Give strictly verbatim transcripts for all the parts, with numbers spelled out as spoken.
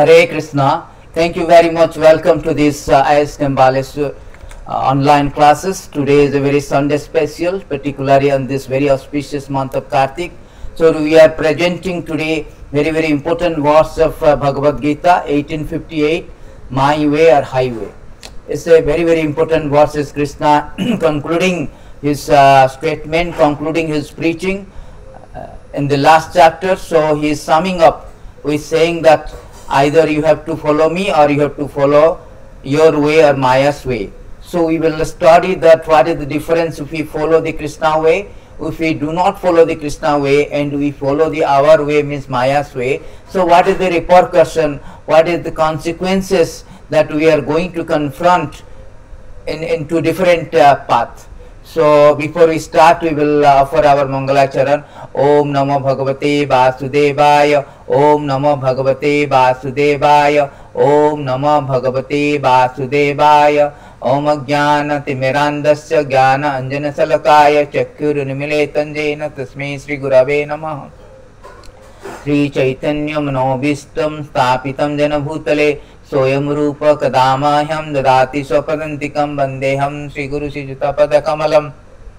Hare Krishna. Thank you very much. Welcome to this uh, I S Nimbales uh, online classes. Today is a very Sunday special, particularly on this very auspicious month of Kartik. So we are presenting today very very important verse of uh, Bhagavad Gita, eighteen fifty-eight, My Way or Highway. It's a very very important verse. Is Krishna concluding his uh, statement, concluding his preaching uh, in the last chapter. So he is summing up with saying that either you have to follow me or you have to follow your way or Maya's way. So we will study that what is the difference if we follow the Krishna way, if we do not follow the Krishna way and we follow the our way, means Maya's way. So what is the repercussion, what is the consequences that we are going to confront in, in two different uh, paths. So before we start, we will uh, offer our Mangalacharan. Om Namo Bhagavate Vasudevaya. Om Namo Bhagavate Vasudevaya. Om Namo Bhagavate Vasudevaya. Om Ajnana Timirandasya Jnana Anjana Salakaya Chakyur Nimiletan Jena Tasmai Sri Gurave Namaha. Sri Chaitanya Manobhistam Stapitam Jana Bhutale Soyam Rupa Kadamahyam Dadati Swapadantikam Bandeham Sri Guru Sri Jutapada Kamalam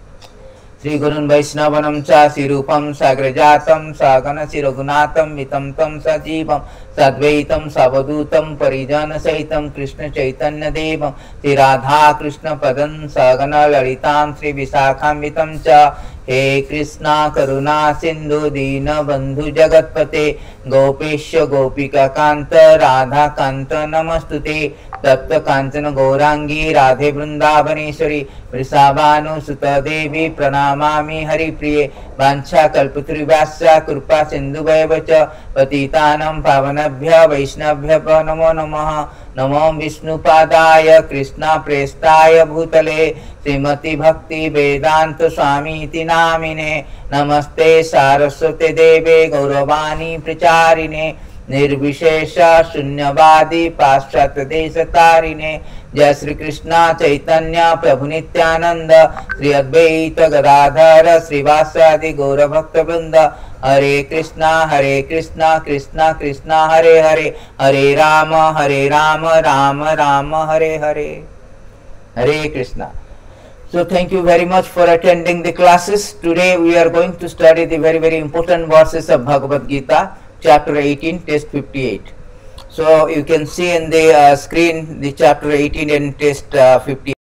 Sri Gurun Vaishnavanam Cha Sirupam Sagrajatam Sagana Siragunatam Vitam Tam Sajivam Sadvaitam Savadutam Parijana Saitam Krishna Chaitanya Devam Sri Radha Krishna Padan Sagana Lalitam Sri Visakham Vitam Cha He Krishna Karuna Sindhu Dina Bandhu Jagatpate Gopesha Gopika Kanta Radha Kanta Namastute Tapta Kanchana Gaurangi Radhe Vrindavaneshwari Vrisabhanu Sutta Devi Pranamami Hari Priye Vancha Kalpatrivasya Krupa Sindhu Vacha Patitanam Pavanabhya Vaishnavya Namo Namaha Namo Vishnu Padaya Krishna Prestaya Bhutale Srimati Bhakti Vedanta Swami Iti Namine Namaste Saraswate Deve Gauravani Pracharine Nirvishesha Shunyavadi Paschat Deshatarine Jai Sri Krishna Chaitanya Prabhu Nityananda Sri Advaita Gadadhara Srivasadi Gaura Bhakta Vrinda Hare Krishna Hare Krishna Krishna Krishna Hare Hare Hare Rama Hare Rama Rama Rama Hare Hare. Hare Krishna. So thank you very much for attending the classes. Today we are going to study the very very important verses of Bhagavad Gita, chapter eighteen, text fifty-eight. So you can see in the uh, screen the chapter eighteen and text uh, fifty-eight.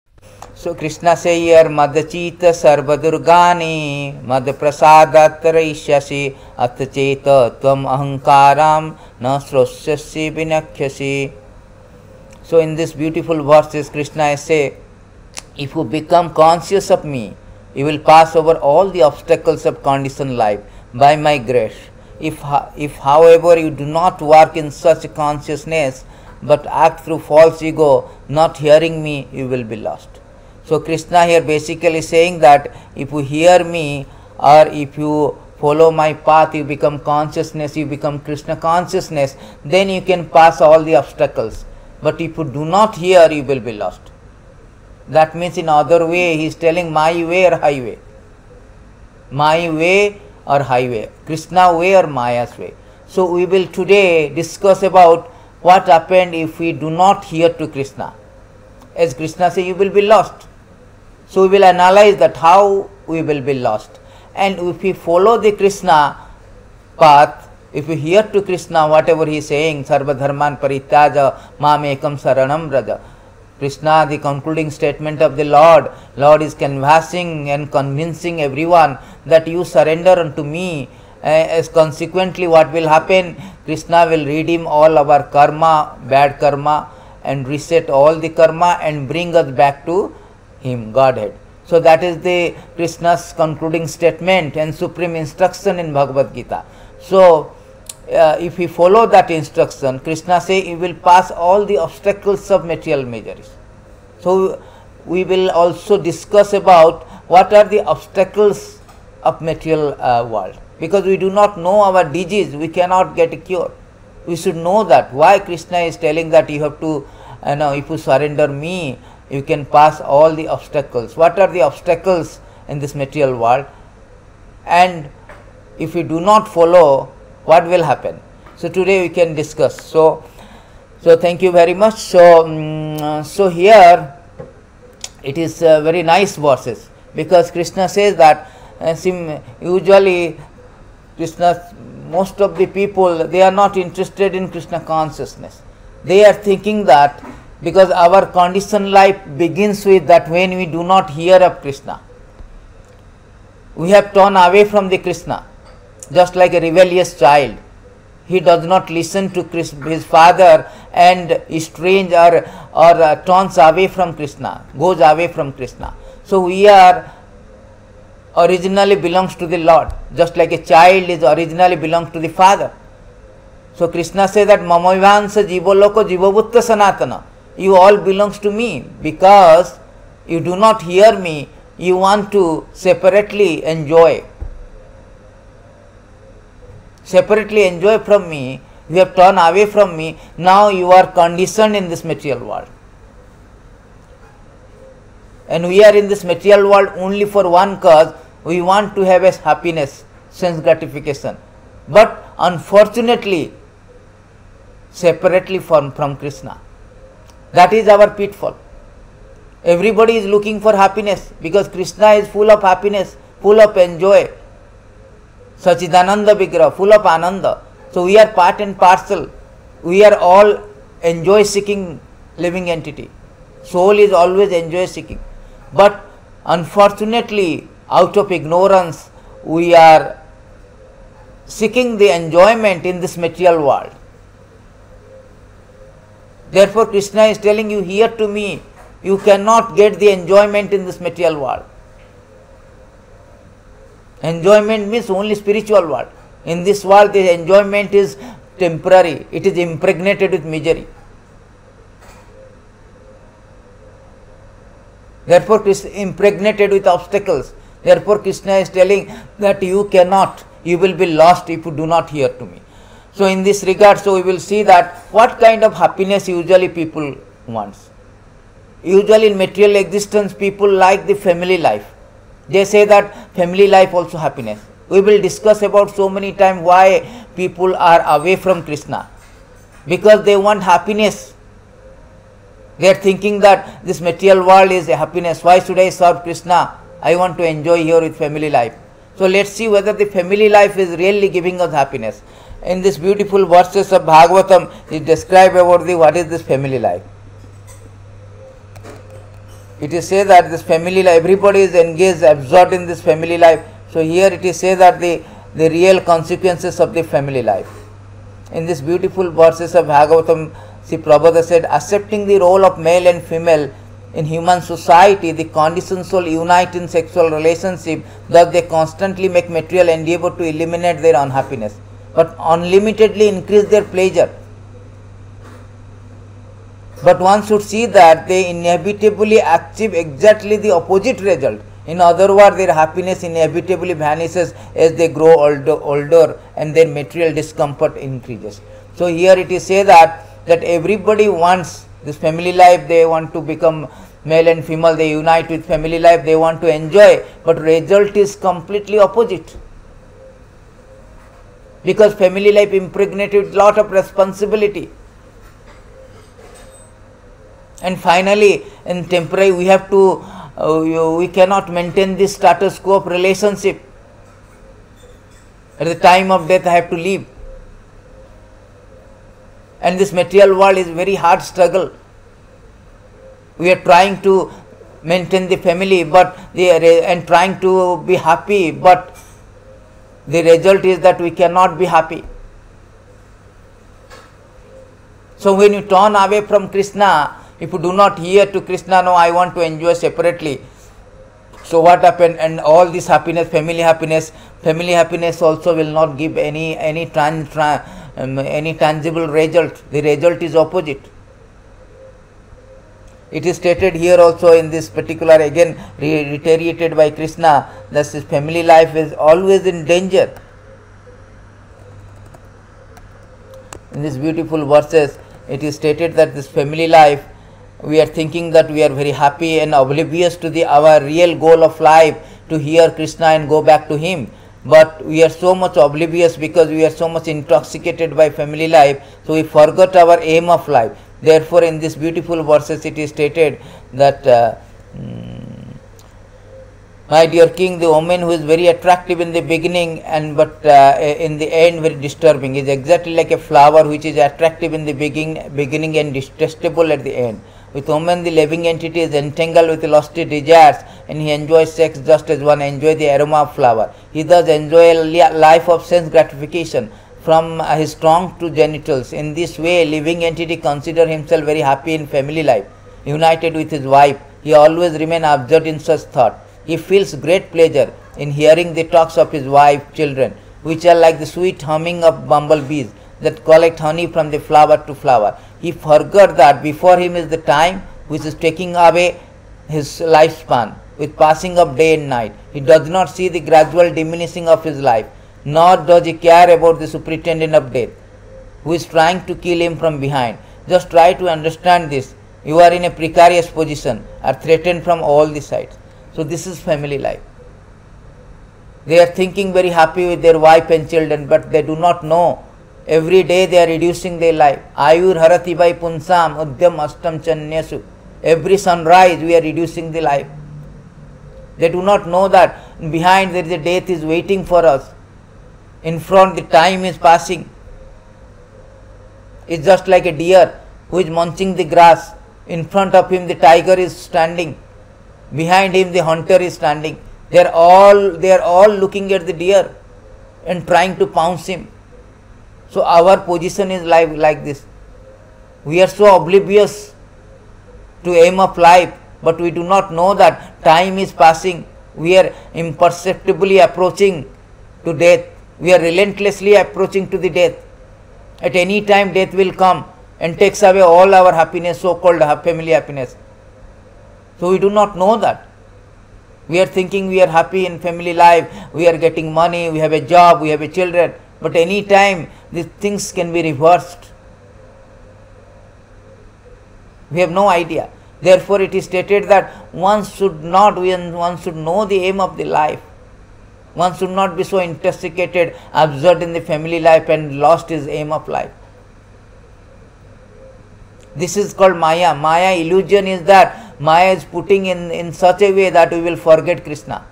So Krishna say here, Madachita Sarvadurgani Mad Prasadataraishyasi Atacheta Tvam Ahankaram Na Srosyasi Vinakhyasi. So in this beautiful verses, Krishna say, if you become conscious of me, you will pass over all the obstacles of conditioned life by my grace. If, if however you do not work in such a consciousness but act through false ego, not hearing me, you will be lost. So Krishna here basically saying that if you hear me or if you follow my path, you become consciousness, you become Krishna consciousness, then you can pass all the obstacles. But if you do not hear, you will be lost. That means in other way, he is telling my way or highway. My way or highway. Krishna way or Maya's way. So we will today discuss about what happened if we do not hear to Krishna. As Krishna says, you will be lost. So we will analyze that how we will be lost. And if we follow the Krishna path, if we hear to Krishna, whatever he is saying, Sarva Dharman Parityaja Mamekam Saranam Braja. Krishna, the concluding statement of the Lord, Lord is canvassing and convincing everyone that you surrender unto me. Uh, as consequently what will happen? Krishna will redeem all our karma, bad karma, and reset all the karma and bring us back to him, Godhead. So that is the Krishna's concluding statement and supreme instruction in Bhagavad Gita. So uh, if we follow that instruction, Krishna say you will pass all the obstacles of material miseries. So we will also discuss about what are the obstacles of material uh, world. Because we do not know our disease, we cannot get a cure. We should know that. Why Krishna is telling that you have to, you know, if you surrender me, you can pass all the obstacles. What are the obstacles in this material world? And if you do not follow, what will happen? So today we can discuss. So, so thank you very much. So, um, so here it is uh, very nice verses, because Krishna says that uh, sim, usually Krishna, most of the people, they are not interested in Krishna consciousness. They are thinking that because our conditioned life begins with that when we do not hear of Krishna, we have turned away from the Krishna, just like a rebellious child. He does not listen to his father and estrange or, or uh, turns away from Krishna, goes away from Krishna. So we are originally belongs to the Lord, just like a child is originally belongs to the father. So Krishna says that Mamavansa Jivoloko Jivabhutta Sanatana. You all belongs to me, because you do not hear me, you want to separately enjoy. Separately enjoy from me, you have turned away from me, now you are conditioned in this material world. And we are in this material world only for one cause, we want to have a happiness, sense gratification. But unfortunately, separately from, from Krishna. That is our pitfall. Everybody is looking for happiness, because Krishna is full of happiness, full of enjoy. Sachidananda Vigraha, full of Ananda. So we are part and parcel. We are all enjoy seeking living entity. Soul is always enjoy seeking. But unfortunately, out of ignorance, we are seeking the enjoyment in this material world. Therefore, Krishna is telling you, hear to me, you cannot get the enjoyment in this material world. Enjoyment means only spiritual world. In this world, the enjoyment is temporary. It is impregnated with misery. Therefore, Krishna impregnated with obstacles. Therefore, Krishna is telling that you cannot, you will be lost if you do not hear to me. So, in this regard, so we will see that what kind of happiness usually people want. Usually in material existence, people like the family life. They say that family life also happiness. We will discuss about so many times why people are away from Krishna. Because they want happiness. They are thinking that this material world is a happiness. Why should I serve Krishna? I want to enjoy here with family life. So let's see whether the family life is really giving us happiness. In this beautiful verses of Bhagavatam, it describes about the what is this family life. It is said that this family life, everybody is engaged, absorbed in this family life. So here it is said that the, the real consequences of the family life. In this beautiful verses of Bhagavatam, Sri Prabhupada said, accepting the role of male and female in human society, the conditioned soul unite in sexual relationship, thus they constantly make material endeavor to eliminate their unhappiness, but unlimitedly increase their pleasure. But one should see that they inevitably achieve exactly the opposite result. In other words, their happiness inevitably vanishes as they grow older, older and their material discomfort increases. So here it is said that, that everybody wants this family life, they want to become male and female, they unite with family life, they want to enjoy, but result is completely opposite. Because family life impregnated with lot of responsibility. And finally, in temporary, we have to, uh, we cannot maintain this status quo of relationship. At the time of death, I have to leave. And this material world is very hard struggle. We are trying to maintain the family, but the, and trying to be happy, but the result is that we cannot be happy. So when you turn away from Krishna, if you do not hear to Krishna, no, I want to enjoy separately. So what happened? And all this happiness, family happiness, family happiness also will not give any any trans, trans, um, any tangible result. The result is opposite. It is stated here also in this particular, again reiterated by Krishna, that this family life is always in danger. In these beautiful verses, it is stated that this family life, we are thinking that we are very happy and oblivious to the our real goal of life, to hear Krishna and go back to Him. but we are so much oblivious because we are so much intoxicated by family life, so we forgot our aim of life. Therefore, in this beautiful verses it is stated that uh, my dear king, the woman who is very attractive in the beginning and but uh, in the end very disturbing is exactly like a flower which is attractive in the beginning, beginning and detestable at the end. With woman, the living entity is entangled with lusty desires, and he enjoys sex just as one enjoys the aroma of flower. He thus enjoys a life of sense gratification from uh, his trunk to genitals. In this way, living entity considers himself very happy in family life, united with his wife. He always remains absorbed in such thought. He feels great pleasure in hearing the talks of his wife, children, which are like the sweet humming of bumblebees that collect honey from the flower to flower. He forgot that before him is the time which is taking away his lifespan with passing of day and night. He does not see the gradual diminishing of his life, nor does he care about the superintendent of death who is trying to kill him from behind. Just try to understand this. You are in a precarious position, are threatened from all the sides. So this is family life. They are thinking very happy with their wife and children, but they do not know. Every day they are reducing their life. Ayur harati by punsam udyam astam chanyasu. Every sunrise we are reducing the life. They do not know that behind there is a death is waiting for us. In front the time is passing. It's just like a deer who is munching the grass. In front of him the tiger is standing. Behind him the hunter is standing. They are all they are all looking at the deer and trying to pounce him. So our position is like, like this. We are so oblivious to aim of life, but we do not know that time is passing. We are imperceptibly approaching to death. We are relentlessly approaching to the death. At any time death will come and takes away all our happiness, so-called family happiness. So we do not know that. We are thinking we are happy in family life, we are getting money, we have a job, we have a children, but any time these things can be reversed. We have no idea. Therefore it is stated that one should not, one should know the aim of the life. One should not be so intoxicated, absorbed in the family life and lost his aim of life. This is called Maya. Maya illusion is that Maya is putting in, in such a way that we will forget Krishna.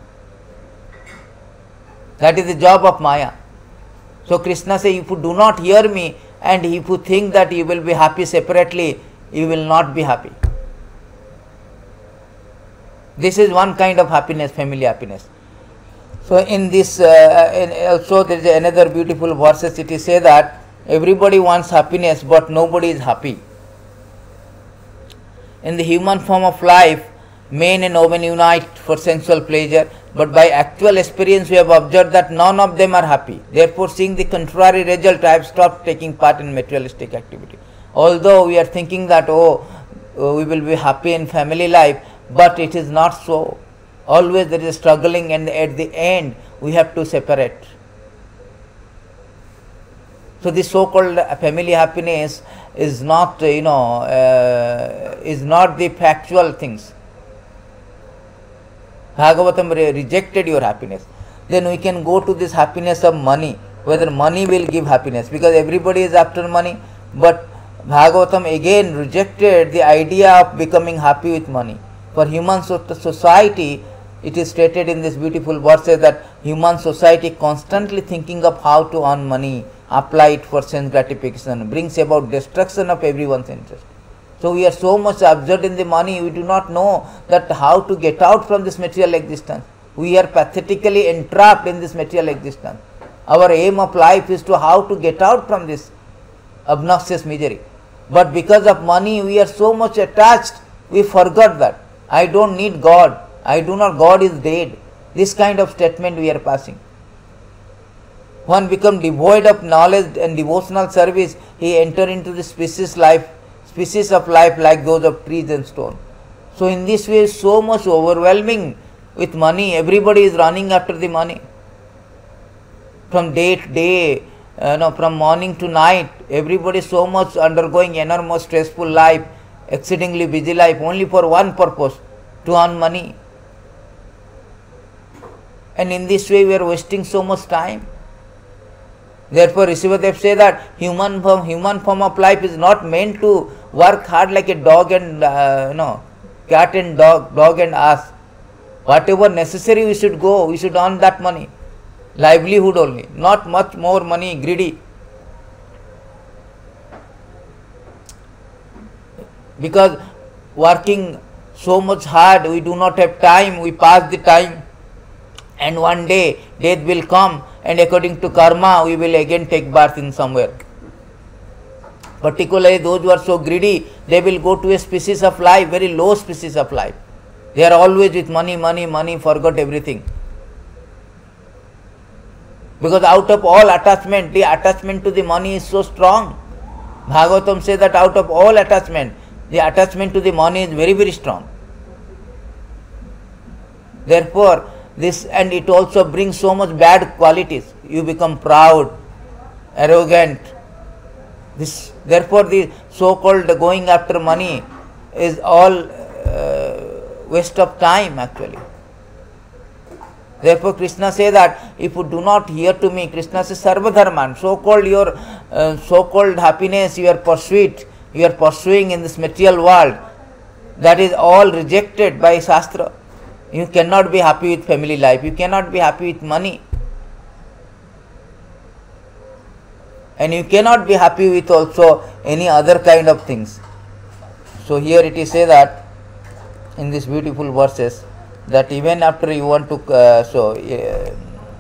That is the job of Maya. So Krishna says, if you do not hear me and if you think that you will be happy separately, you will not be happy. This is one kind of happiness, family happiness. So in this, uh, in also there is another beautiful verses. It is say that everybody wants happiness, but nobody is happy. In the human form of life, men and women unite for sensual pleasure, but by actual experience we have observed that none of them are happy. Therefore, seeing the contrary result, I have stopped taking part in materialistic activity. Although we are thinking that, oh, we will be happy in family life, but it is not so. Always there is a struggling, and at the end we have to separate. So this so-called family happiness is not, you know, uh, is not the factual things. Bhagavatam re rejected your happiness. Then we can go to this happiness of money, whether money will give happiness, because everybody is after money. But Bhagavatam again rejected the idea of becoming happy with money. For human so society, it is stated in this beautiful verses that human society constantly thinking of how to earn money, apply it for sense gratification, brings about destruction of everyone's interest. So we are so much absorbed in the money, we do not know that how to get out from this material existence. We are pathetically entrapped in this material existence. Our aim of life is to how to get out from this obnoxious misery. But because of money, we are so much attached, we forgot that. I don't need God. I do not, God is dead. This kind of statement we are passing. One become devoid of knowledge and devotional service, he enter into the species life, species of life like those of trees and stone. So in this way, so much overwhelming with money, everybody is running after the money. From day to day, uh, no, from morning to night, everybody so much undergoing enormous stressful life, exceedingly busy life, only for one purpose, to earn money. And in this way we are wasting so much time. Therefore Rishabhadev say that human form, human form of life is not meant to work hard like a dog and uh, you know, cat and dog, dog and ass. Whatever necessary we should go, we should earn that money. Livelihood only, not much more money, greedy. Because working so much hard, we do not have time, we pass the time, and one day death will come, and according to karma we will again take birth in somewhere. Particularly those who are so greedy, they will go to a species of life, very low species of life. They are always with money, money, money, forgot everything. Because out of all attachment, the attachment to the money is so strong. Bhagavatam says that out of all attachment, the attachment to the money is very, very strong. Therefore, this, and it also brings so much bad qualities. You become proud, arrogant. This, therefore, the so-called going after money is all uh, waste of time actually. Therefore, Krishna says that if you do not hear to me, Krishna says sarvadharman, so-called your uh, so-called happiness, your pursuit, you are pursuing in this material world, that is all rejected by Shastra. You cannot be happy with family life, you cannot be happy with money, and you cannot be happy with also any other kind of things. So here it is said that in these beautiful verses that even after you want to uh, so uh,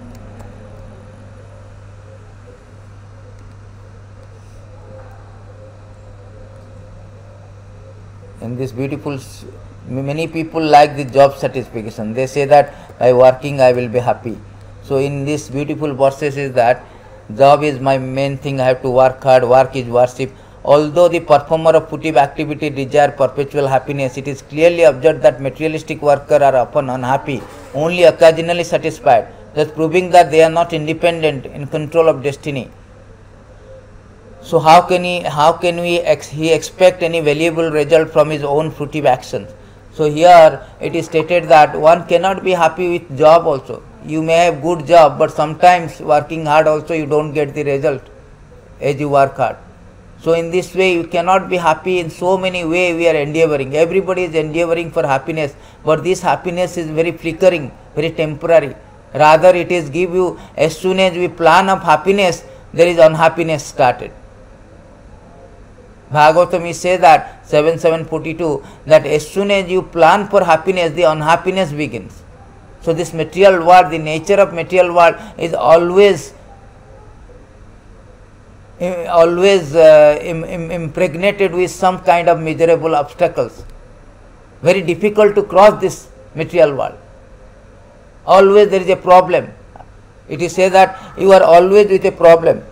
in this beautiful, many people like the job satisfaction. They say that by working I will be happy. So in this beautiful verses is that job is my main thing, I have to work hard, work is worship. Although the performer of puttive activity desire perpetual happiness, it is clearly observed that materialistic workers are often unhappy, only occasionally satisfied, thus proving that they are not independent in control of destiny. So how can he, how can we ex, he expect any valuable result from his own fruitive actions? So here it is stated that one cannot be happy with job also. You may have good job, but sometimes working hard also you don't get the result as you work hard. So in this way you cannot be happy. In so many ways we are endeavoring. Everybody is endeavoring for happiness, but this happiness is very flickering, very temporary. Rather it is give you, as soon as we plan of happiness, there is unhappiness started. Bhagavatam says that seven seven forty-two that as soon as you plan for happiness, the unhappiness begins. So this material world, the nature of material world is always always uh, im, im, impregnated with some kind of miserable obstacles. Very difficult to cross this material world. Always there is a problem. It is said that you are always with a problem.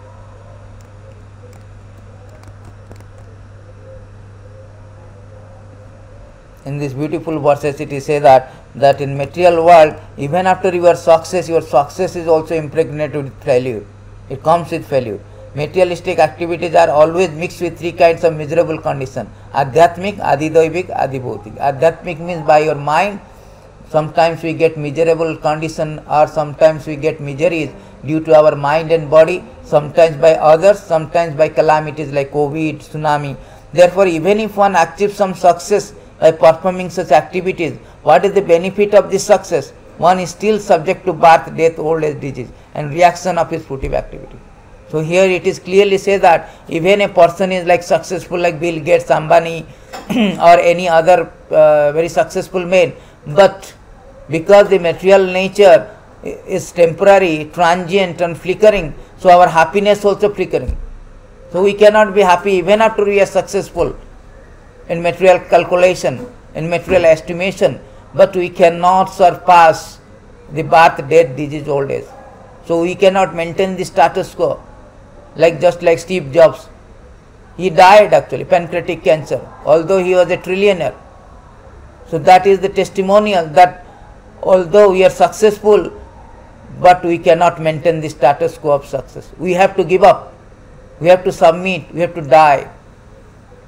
In this beautiful verses it is said that that in material world, even after your success, your success is also impregnated with failure. It comes with failure. Materialistic activities are always mixed with three kinds of miserable conditions: Adhyatmic, Adidaivik, Adibhautik. Adhyatmic means by your mind. Sometimes we get miserable condition, or sometimes we get miseries due to our mind and body, sometimes by others, sometimes by calamities like COVID, tsunami. Therefore, even if one achieves some success by performing such activities, what is the benefit of this success? One is still subject to birth, death, old age, disease, and reaction of his fruitive activity. So here it is clearly said that even a person is like successful like Bill Gates, Ambani or any other uh, very successful man, but because the material nature is temporary, transient and flickering, so our happiness also flickering. So we cannot be happy even after we are successful in material calculation, in material estimation, but we cannot surpass the birth, death, disease, old age. So we cannot maintain the status quo, like just like Steve Jobs. He died actually, pancreatic cancer, although he was a trillionaire. So that is the testimonial that although we are successful, but we cannot maintain the status quo of success. We have to give up, we have to submit, we have to die.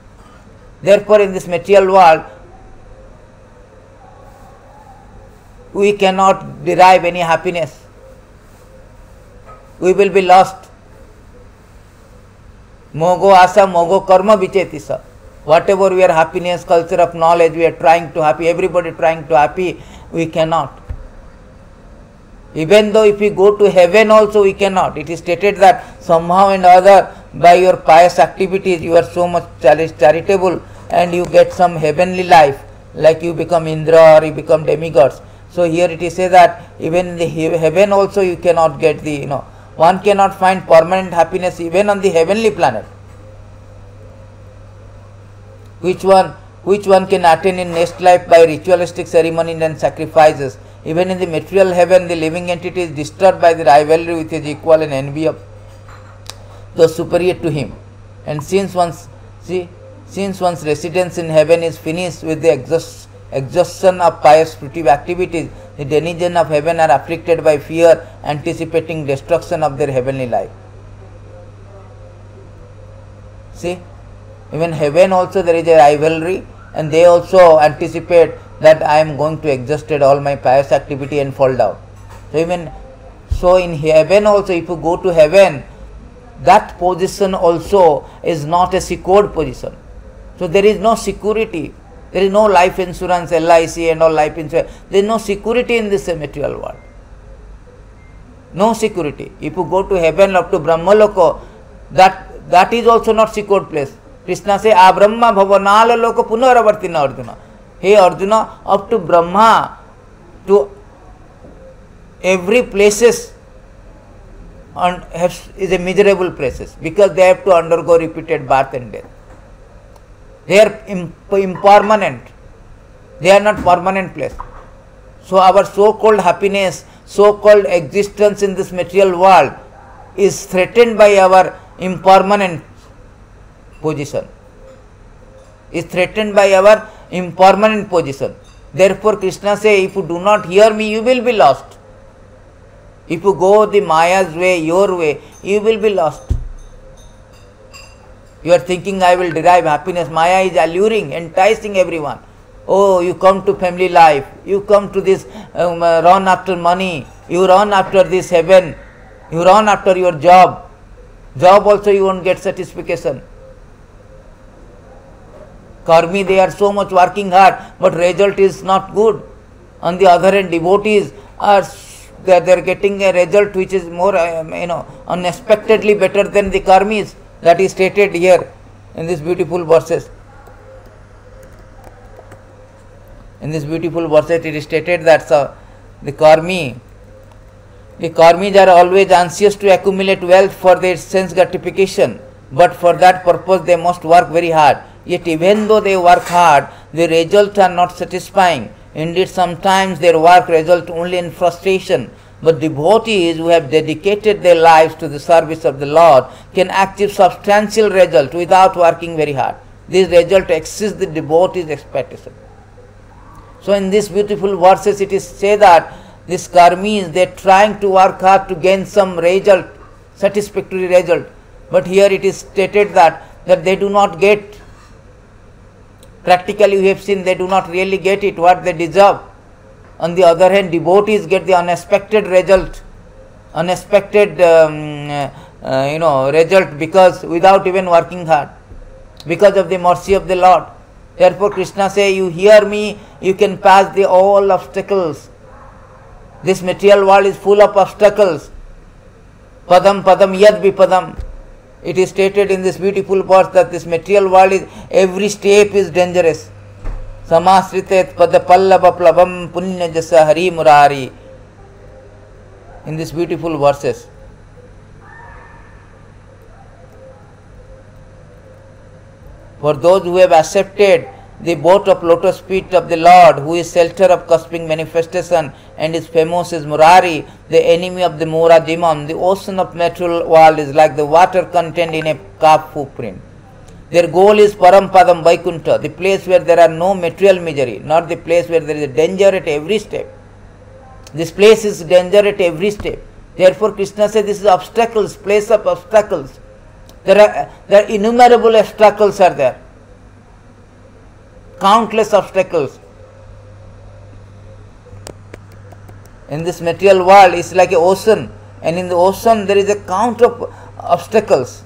Therefore, in this material world, we cannot derive any happiness. We will be lost. Mogo asa, mogo karma vicheti sa. Whatever we are happiness, culture of knowledge, we are trying to happy, everybody trying to happy, we cannot. Even though if we go to heaven also we cannot. It is stated that somehow and other by your pious activities you are so much charitable and you get some heavenly life, like you become Indra or you become demigods. So here it is said that even in the heaven also you cannot get the, you know, one cannot find permanent happiness even on the heavenly planet. Which one, which one can attain in next life by ritualistic ceremonies and sacrifices. Even in the material heaven, the living entity is disturbed by the rivalry with his equal and envy of those superior to him. And since one's, see, since one's residence in heaven is finished with the exhaust, exhaustion of pious spiritual activities, the denizens of heaven are afflicted by fear, anticipating destruction of their heavenly life. See, even heaven also there is a rivalry, and they also anticipate that I am going to exhaust all my pious activity and fall down. So even so in heaven also, if you go to heaven, that position also is not a secured position. So there is no security. There is no life insurance, L I C and all life insurance. There is no security in this material world. No security. If you go to heaven up to Brahmaloko, that that is also not secured place. Krishna says, "A Brahma bhavanala loko punaravartina Arjuna." Hey Arjuna, up to Brahma, to every places on has, is a miserable places, because they have to undergo repeated birth and death. They are imp impermanent. They are not permanent place. So our so-called happiness, so-called existence in this material world is threatened by our impermanent position. Is threatened by our impermanent position. Therefore Krishna says, if you do not hear me, you will be lost. If you go the Maya's way, your way, you will be lost. You are thinking, I will derive happiness. Maya is alluring, enticing everyone. Oh, you come to family life, you come to this, um, uh, run after money, you run after this heaven, you run after your job. Job also you won't get satisfaction. Karmi, they are so much working hard, but result is not good. On the other hand, devotees are they are, they are getting a result which is more, um, you know, unexpectedly better than the karmis. That is stated here in this beautiful verses. In this beautiful verses, it is stated that uh, the karmi, the karmis are always anxious to accumulate wealth for their sense gratification, but for that purpose they must work very hard. Yet even though they work hard, the results are not satisfying. Indeed, sometimes their work results only in frustration. But devotees who have dedicated their lives to the service of the Lord can achieve substantial result without working very hard. This result exceeds the devotee's expectation. So in these beautiful verses it is said that these karmis, they are trying to work hard to gain some result, satisfactory result. But here it is stated that, that they do not get. Practically we have seen they do not really get it what they deserve. On the other hand, devotees get the unexpected result, unexpected um, uh, you know result, because without even working hard, because of the mercy of the Lord. Therefore Krishna says, you hear me, you can pass the all obstacles. This material world is full of obstacles. Padam padam yad vipadam. It is stated in this beautiful verse that this material world is, every step is dangerous. Samasritet pada pallava plavam punya jasa hari murari. In these beautiful verses. For those who have accepted the boat of lotus feet of the Lord, who is shelter of cosmic manifestation and is famous as Murari, the enemy of the Mura demon, the ocean of material world is like the water contained in a calf footprint. Their goal is Parampadam Vaikuntha, the place where there are no material misery, not the place where there is a danger at every step. This place is danger at every step. Therefore Krishna says this is obstacles, place of obstacles. There are, there are innumerable obstacles are there. Countless obstacles. In this material world, it's like an ocean, and in the ocean there is a count of obstacles.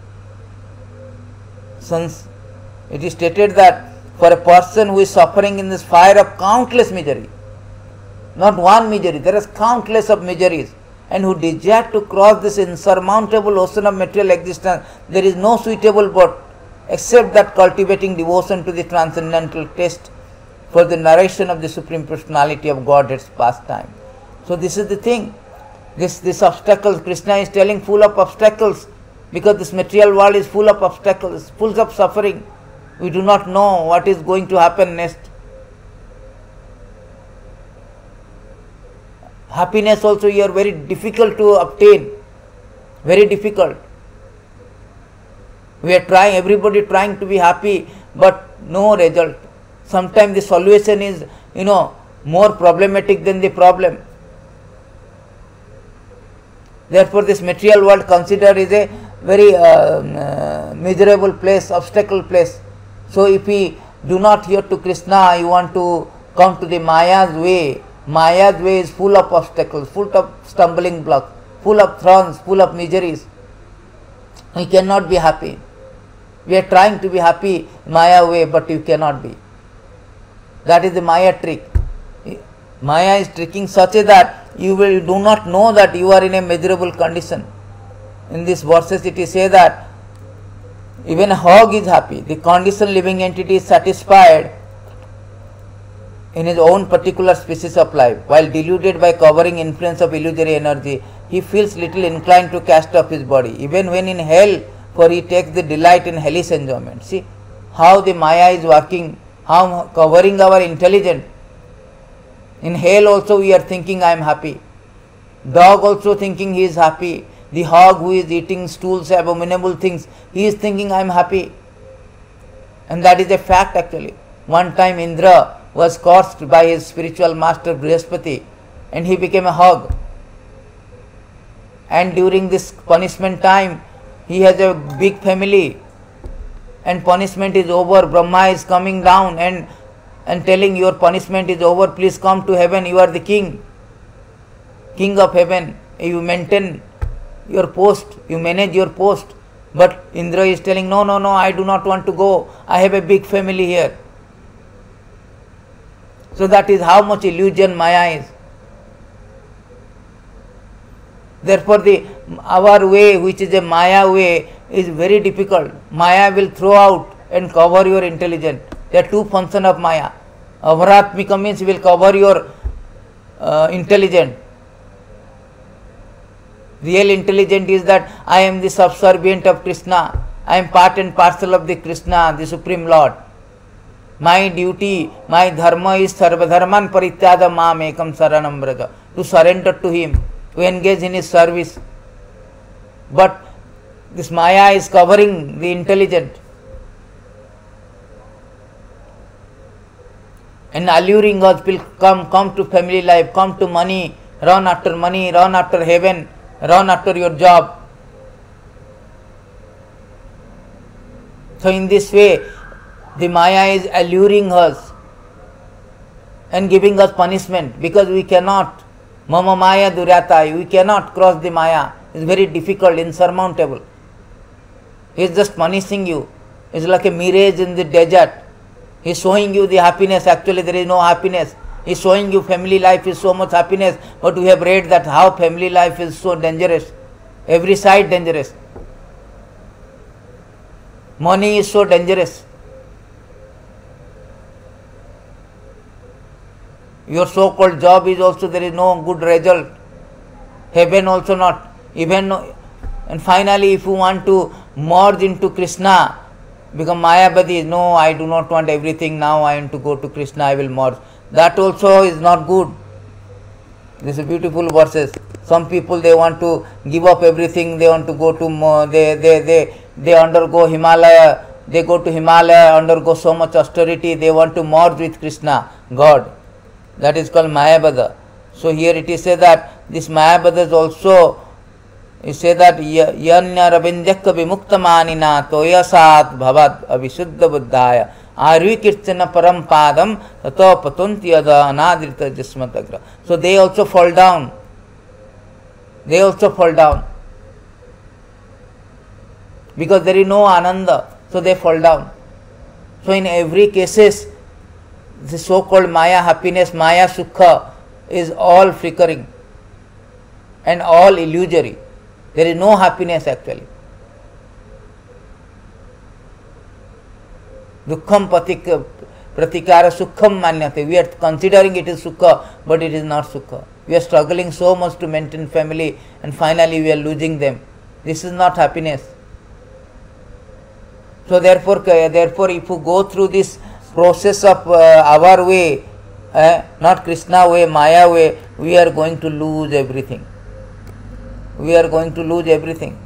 Since it is stated that for a person who is suffering in this fire of countless misery, not one misery, there is countless of miseries, and who desire to cross this insurmountable ocean of material existence, there is no suitable boat except that cultivating devotion to the transcendental taste for the narration of the Supreme Personality of Godhead's pastime. So this is the thing. This, this obstacles, Krishna is telling, full of obstacles, because this material world is full of obstacles, full of suffering. We do not know what is going to happen next. Happiness also here very difficult to obtain, very difficult. We are trying, everybody trying to be happy, but no result. Sometimes the solution is, you know, more problematic than the problem. Therefore, this material world considered is a very uh, uh, miserable place, obstacle place. So, if we do not hear to Krishna, you want to come to the Maya's way. Maya's way is full of obstacles, full of stumbling blocks, full of thorns, full of miseries. We cannot be happy. We are trying to be happy Maya way, but you cannot be. That is the Maya trick. Maya is tricking such a that you will do not know that you are in a miserable condition. In these verses it is said that even a hog is happy. The conditioned living entity is satisfied in his own particular species of life. While deluded by covering influence of illusory energy, he feels little inclined to cast off his body. Even when in hell, for he takes the delight in hellish enjoyment. See how the Maya is working, how covering our intelligence. In hell also we are thinking I am happy. Dog also thinking he is happy. The hog who is eating stools, abominable things, he is thinking I am happy. And that is a fact actually. One time Indra was cursed by his spiritual master Brihaspati and he became a hog. And during this punishment time, he has a big family and punishment is over. Brahma is coming down and, and telling your punishment is over, please come to heaven, you are the king, king of heaven, you maintain your post, you manage your post. But Indra is telling, no, no, no, I do not want to go, I have a big family here. So that is how much illusion Maya is. Therefore, the our way, which is a Maya way, is very difficult. Maya will throw out and cover your intelligence. There are two functions of Maya. Avaratmika means will cover your uh, intelligence. Real intelligence is that I am the subservient of Krishna. I am part and parcel of the Krishna, the Supreme Lord. My duty, my dharma is sarvadharman parityada mam ekam saranam braja. To surrender to him, to engage in his service. But this Maya is covering the intelligent and alluring us, will come, come to family life, come to money, run after money, run after heaven, run after your job. So in this way, the Maya is alluring us and giving us punishment because we cannot. Mama Maya Duryatai, we cannot cross the Maya. It's very difficult, insurmountable. He is just punishing you. It's like a mirage in the desert. He is showing you the happiness. Actually, there is no happiness. He is showing you family life is so much happiness. But we have read that how family life is so dangerous. Every side dangerous. Money is so dangerous. Your so-called job is also, there is no good result. Heaven also not. Even no, and finally, if you want to merge into Krishna, become Mayavadi, no, I do not want everything now, I want to go to Krishna, I will merge. That also is not good. This is beautiful verses. Some people, they want to give up everything, they want to go to, they, they, they, they undergo Himalaya, they go to Himalaya, undergo so much austerity, they want to merge with Krishna, God. That is called Mayavada. So here it is said that this Mayavada is also, you say that Yanya Rabindyaka Vimuktamanina Toyasat Bhavat Avisuddha Buddhaya Arvi kirtana param padam tato patunti yada anadrita jismatagra. So they also fall down. They also fall down. Because there is no ananda, so they fall down. So in every cases, the so-called Maya happiness, Maya sukha is all flickering and all illusory. There is no happiness actually. Dukkham pratikara sukham manyate. We are considering it is sukha, but it is not sukha. We are struggling so much to maintain family and finally we are losing them. This is not happiness. So therefore, therefore if you go through this process of uh, our way, uh, not Krishna way, Maya way, we are going to lose everything. We are going to lose everything.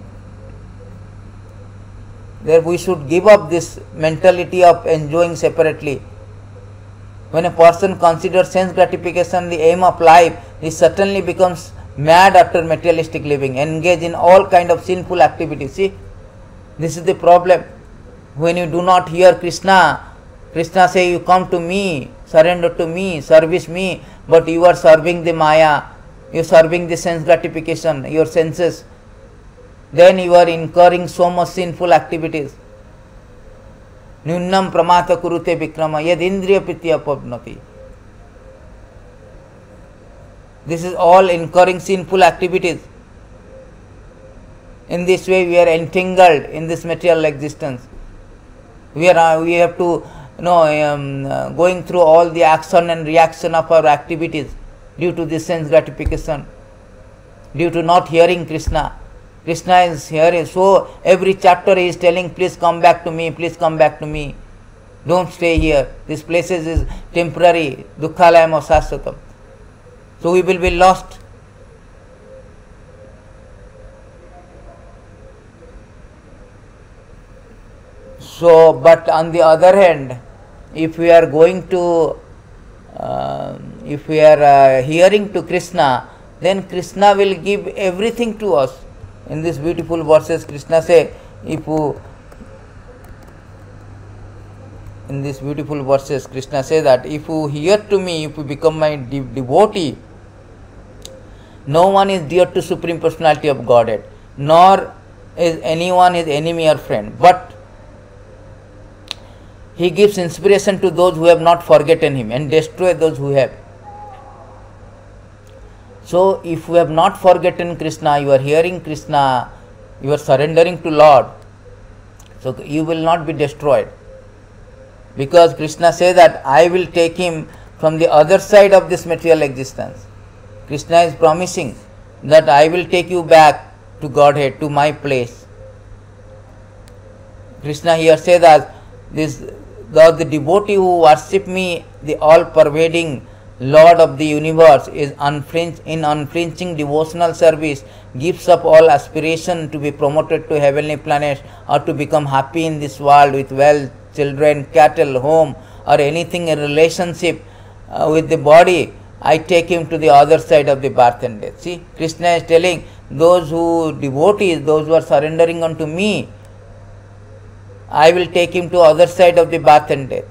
There we should give up this mentality of enjoying separately. When a person considers sense gratification the aim of life, he certainly becomes mad after materialistic living, engage in all kind of sinful activities. See, this is the problem. When you do not hear Krishna, Krishna say you come to me, surrender to me, service me, but you are serving the Maya, you are serving the sense gratification, your senses. Then you are incurring so much sinful activities. Nyunnam pramata kurute vikrama yad indriya pitya papnati. This is all incurring sinful activities. In this way we are entangled in this material existence. We are uh, we have to you know um, uh, going through all the action and reaction of our activities due to this sense gratification, due to not hearing Krishna. Krishna is here, so every chapter he is telling, please come back to me, please come back to me. Don't stay here. This place is temporary. Dukkhalayam sasthatam. So we will be lost. So, but on the other hand, if we are going to, uh, if we are uh, hearing to Krishna, then Krishna will give everything to us. In this beautiful verses, Krishna say, if you, in this beautiful verses, Krishna say that if you hear to me, if you become my de devotee, no one is dear to Supreme Personality of Godhead, nor is anyone his enemy or friend, but he gives inspiration to those who have not forgotten him and destroy those who have. So, if you have not forgotten Krishna, you are hearing Krishna, you are surrendering to Lord, so you will not be destroyed. Because Krishna says that I will take him from the other side of this material existence. Krishna is promising that I will take you back to Godhead, to my place. Krishna here says that this the, the devotee who worship me, the all-pervading Lord of the universe, is unflinch, in unflinching devotional service, gives up all aspiration to be promoted to heavenly planets or to become happy in this world with wealth, children, cattle, home, or anything in relationship uh, with the body. I take him to the other side of the birth and death. See, Krishna is telling those who devotees, those who are surrendering unto me, I will take him to other side of the birth and death.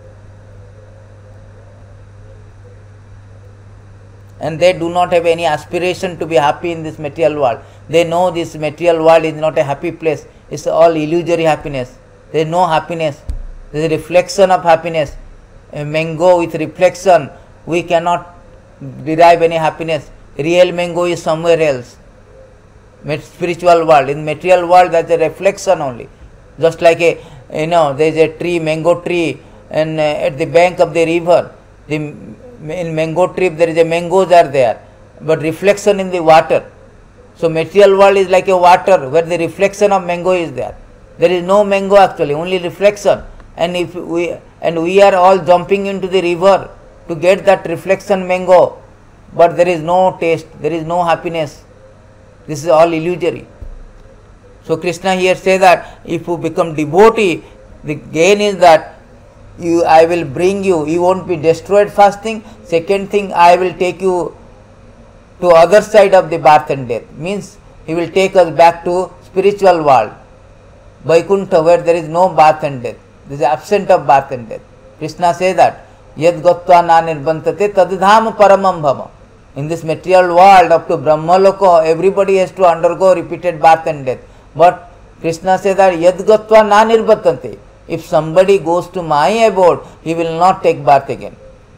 And they do not have any aspiration to be happy in this material world. They know this material world is not a happy place. It's all illusory happiness. There is no happiness. There is a reflection of happiness. A mango with reflection, we cannot derive any happiness. Real mango is somewhere else. Spiritual world. In material world, that's a reflection only. Just like a, you know, there is a tree, mango tree, and uh, at the bank of the river, the in mango tree there is a mangoes are there, but reflection in the water. So material world is like a water where the reflection of mango is there. There is no mango actually, only reflection. And if we and we are all jumping into the river to get that reflection mango, but there is no taste, there is no happiness. This is all illusory. So Krishna here says that if you become devotee, the gain is that you, I will bring you, you won't be destroyed first thing. Second thing, I will take you to other side of the birth and death. Means he will take us back to spiritual world, Vaikuntha, where there is no birth and death. This is absent of birth and death. Krishna says that yad gatva na nirbantate tadham paramam bhava. In this material world, up to Brahmaloka, everybody has to undergo repeated birth and death. But Krishna says that yad gatva na nirbantate. If somebody goes to my abode, he will not take birth again.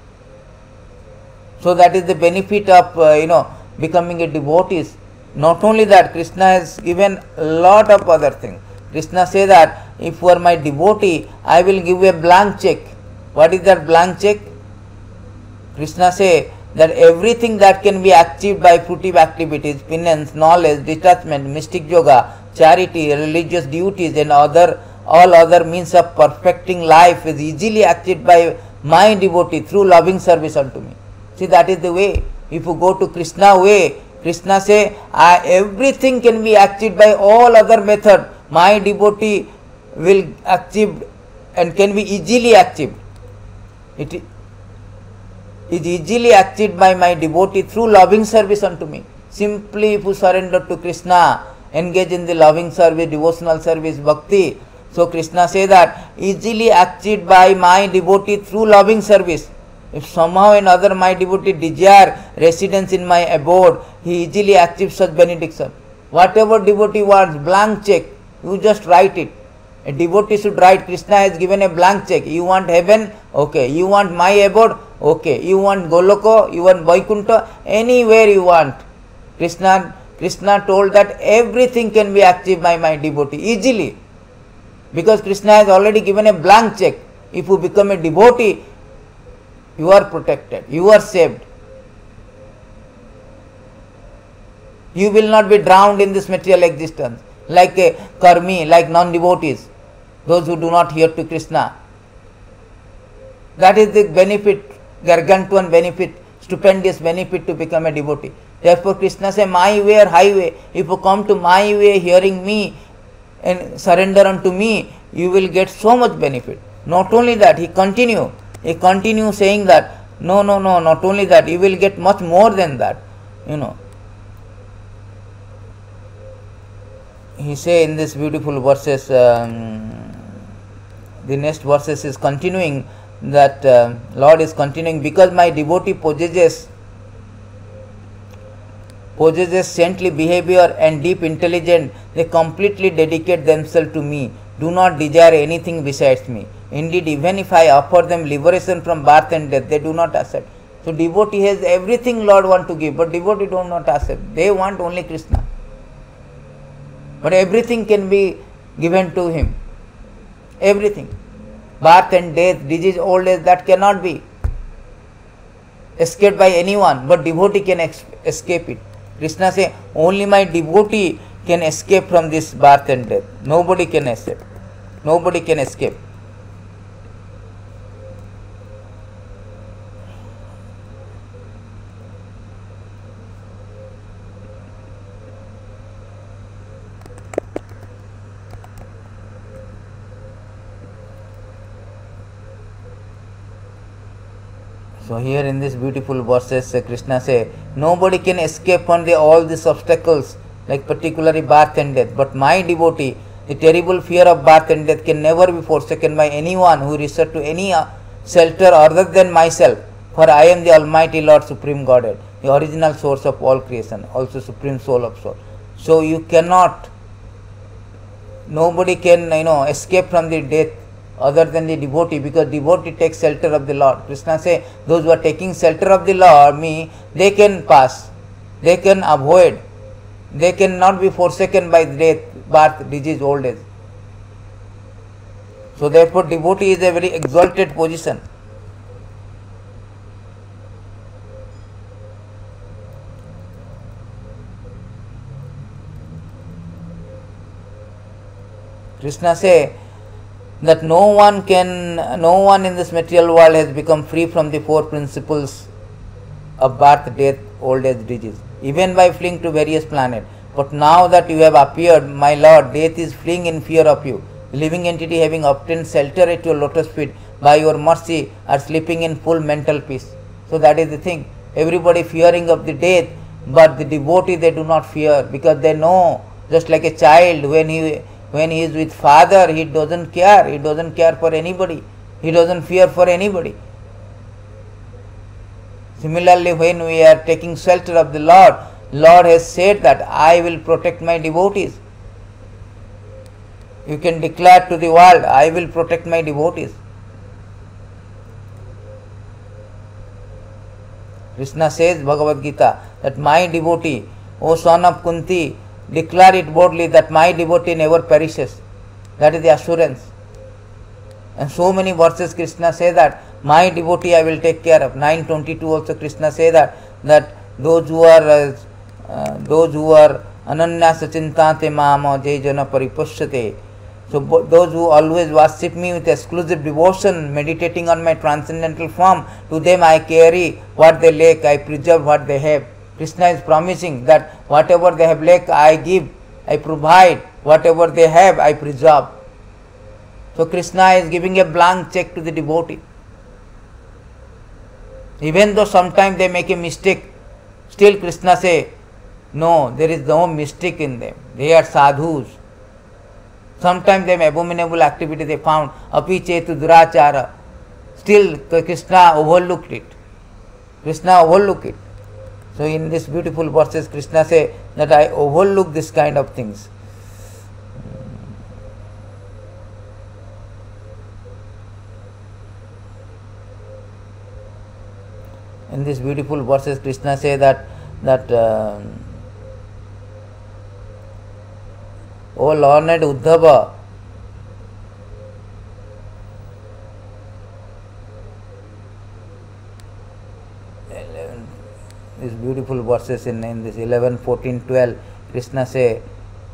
So that is the benefit of uh, you know becoming a devotee. Not only that, Krishna has given a lot of other things. Krishna says that if you are my devotee, I will give you a blank check. What is that blank check? Krishna says that everything that can be achieved by fruitive activities, penance, knowledge, detachment, mystic yoga, charity, religious duties and other all other means of perfecting life is easily achieved by my devotee through loving service unto me. See, that is the way. If you go to Krishna way, Krishna say, I, everything can be achieved by all other method. My devotee will achieve and can be easily achieved. It is easily achieved by my devotee through loving service unto me. Simply if you surrender to Krishna, engage in the loving service, devotional service, bhakti. So Krishna say that easily achieved by my devotee through loving service. If somehow or another my devotee desire residence in my abode, he easily achieves such benediction. Whatever devotee wants, blank check, you just write it. A devotee should write, Krishna has given a blank check. You want heaven? Okay. You want my abode? Okay. You want Goloko? You want Vaikuntha? Anywhere you want. Krishna, Krishna told that everything can be achieved by my devotee easily. Because Krishna has already given a blank check. If you become a devotee, you are protected, you are saved. You will not be drowned in this material existence like a karmi, like non-devotees, those who do not hear to Krishna. That is the benefit, gargantuan benefit, stupendous benefit to become a devotee. Therefore Krishna says, my way or highway, if you come to my way hearing me and surrender unto me, you will get so much benefit. Not only that, he continue. He continues saying that, no, no, no, not only that, you will get much more than that, you know. He say in this beautiful verses, um, the next verses is continuing that uh, Lord is continuing, because my devotee possesses, possesses saintly behavior and deep intelligence, they completely dedicate themselves to me, do not desire anything besides me. Indeed, even if I offer them liberation from birth and death, they do not accept. So devotee has everything Lord want to give, but devotee do not accept. They want only Krishna. But everything can be given to him. Everything. Birth and death, disease, old age, that cannot be escaped by anyone, but devotee can escape it. Krishna say, only my devotee can escape from this birth and death. Nobody can escape. Nobody can escape. So here in this beautiful verses, uh, Krishna say, nobody can escape from the, all these obstacles, like particularly birth and death. But my devotee, the terrible fear of birth and death can never be forsaken by anyone who resort to any uh, shelter other than myself. For I am the Almighty Lord, Supreme Godhead, the original source of all creation, also Supreme Soul of Soul. So you cannot, nobody can, you know, escape from the death other than the devotee, because devotee takes shelter of the Lord. Krishna say, those who are taking shelter of the Lord, me, they can pass, they can avoid, they cannot be forsaken by death, birth, disease, old age. So therefore devotee is a very exalted position. Krishna say that no one can, no one in this material world has become free from the four principles of birth, death, old age, disease, even by fleeing to various planets. But now that you have appeared, my Lord, death is fleeing in fear of you. The living entity, having obtained shelter at your lotus feet, by your mercy are sleeping in full mental peace. So that is the thing. Everybody fearing of the death, but the devotee they do not fear, because they know, just like a child when he When he is with Father, he doesn't care. He doesn't care for anybody. He doesn't fear for anybody. Similarly, when we are taking shelter of the Lord, Lord has said that I will protect my devotees. You can declare to the world, I will protect my devotees. Krishna says, Bhagavad Gita, that my devotee, O son of Kunti, declare it boldly that my devotee never perishes. That is the assurance. And so many verses Krishna says that my devotee I will take care of. nine twenty-two also Krishna says that that those who are uh, uh, those who are ananya sachintante mama jai jana paripashyate. So those who always worship me with exclusive devotion, meditating on my transcendental form, to them I carry what they lack, I preserve what they have. Krishna is promising that whatever they have lack, I give, I provide. Whatever they have, I preserve. So Krishna is giving a blank check to the devotee. Even though sometimes they make a mistake, still Krishna say, no, there is no mistake in them. They are sadhus. Sometimes they have abominable activity they found, api chetu durachara. Still Krishna overlooked it. Krishna overlooked it. So in this beautiful verses, Krishna say that I overlook this kind of things. In these beautiful verses, Krishna say that that uh, O learned Uddhava, these beautiful verses in, in this eleven, fourteen, twelve, Krishna say,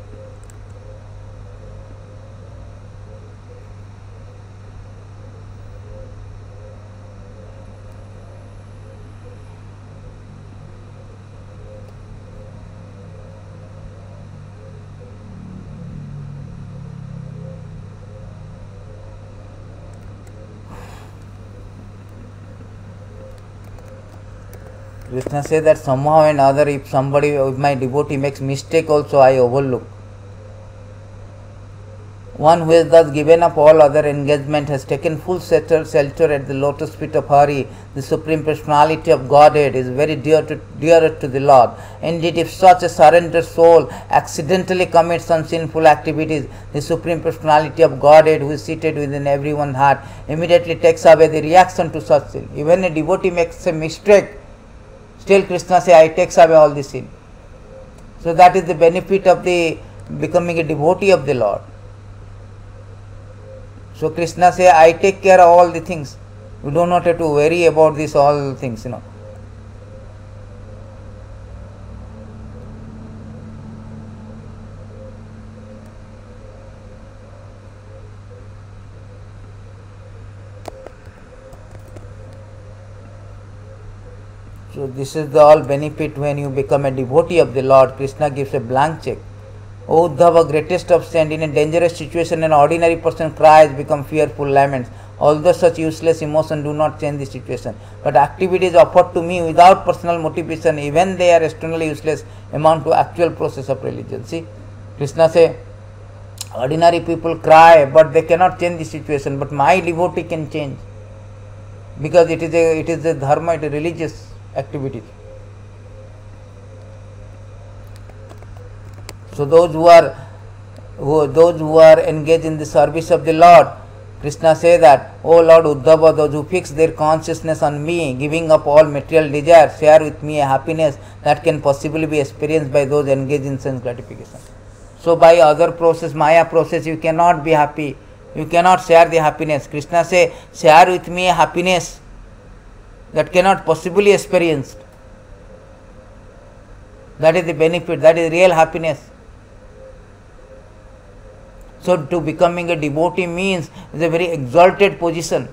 Krishna says that somehow and other, if somebody, if my devotee makes mistake also, I overlook. One who has thus given up all other engagement has taken full shelter, shelter at the lotus feet of Hari, the Supreme Personality of Godhead, is very dear to, dearer to the Lord. Indeed, if such a surrendered soul accidentally commits some sinful activities, the Supreme Personality of Godhead, who is seated within everyone's heart, immediately takes away the reaction to such sin. Even a devotee makes a mistake, still Krishna says, I takes away all the sin. So that is the benefit of the becoming a devotee of the Lord. So Krishna says, I take care of all the things. You do not have to worry about this all things, you know. So this is the all benefit when you become a devotee of the Lord. Krishna gives a blank check. O Uddhava, greatest of saints, in a dangerous situation an ordinary person cries, become fearful, laments. Although such useless emotions do not change the situation, but activities offered to me without personal motivation, even they are externally useless, amount to actual process of religion. See, Krishna say, ordinary people cry, but they cannot change the situation, but my devotee can change, because it is a it is a dharma, it is a religious activity. So those who are who, those who are engaged in the service of the Lord, Krishna says that, O Lord Uddhava, those who fix their consciousness on me, giving up all material desires, share with me a happiness that can possibly be experienced by those engaged in sense gratification. So by other process, Maya process, you cannot be happy. You cannot share the happiness. Krishna says, share with me a happiness that cannot possibly be experienced. That is the benefit, that is real happiness. So to becoming a devotee means is a very exalted position.